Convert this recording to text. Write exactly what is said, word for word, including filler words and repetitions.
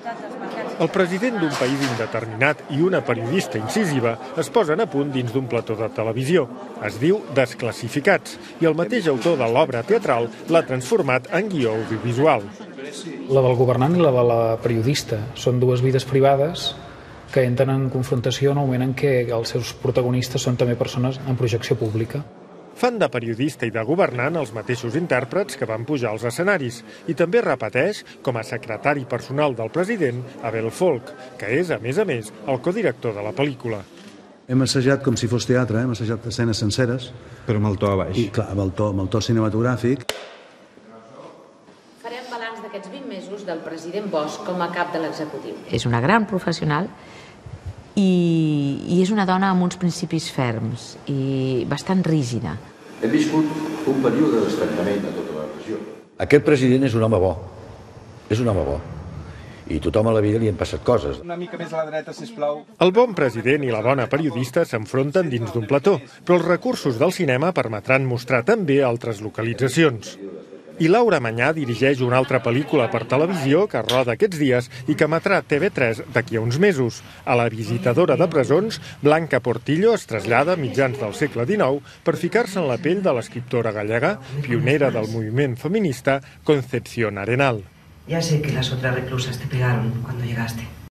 El president d'un país indeterminat i una periodista incisiva es posen a punt dins d'un plató de televisió. Es diu Desclassificats i el mateix autor de l'obra teatral l'ha transformat en guió audiovisual. La del governant i la de la periodista són dues vides privades que entren en confrontació en el moment en què els seus protagonistes són també persones en projecció pública. Fan de periodista i de governant els mateixos intèrprets que van pujar als escenaris i també repeteix com a secretari personal del president Abel Folk, que és, a més a més, el codirector de la pel·lícula. Hem assajat com si fos teatre, hem assajat escenes senceres. Però amb el to a baix. I clar, amb el to, amb el to cinematogràfic. Farem balanç d'aquests vint mesos del president Bosch com a cap de l'executiu. És una gran professional i, i és una dona amb uns principis ferms i bastant rígida. Hem viscut un període d'estancament a tota la regió. Aquest president és un home bo, és un home bo, i tothom a la vida li han passat coses. Una mica més a la dreta, sisplau. El bon president i la bona periodista s'enfronten dins d'un plató, però els recursos del cinema permetran mostrar també altres localitzacions. I Laura Mañá dirigeix una altra pel·lícula per televisió que roda aquests dies i que emetrà T V tres d'aquí a uns mesos. A La visitadora de presons, Blanca Portillo es trasllada a mitjans del segle dinou per ficar-se en la pell de l'escriptora gallega, pionera del moviment feminista, Concepción Arenal. Ya sé que las otras reclusas te pegaron cuando llegaste.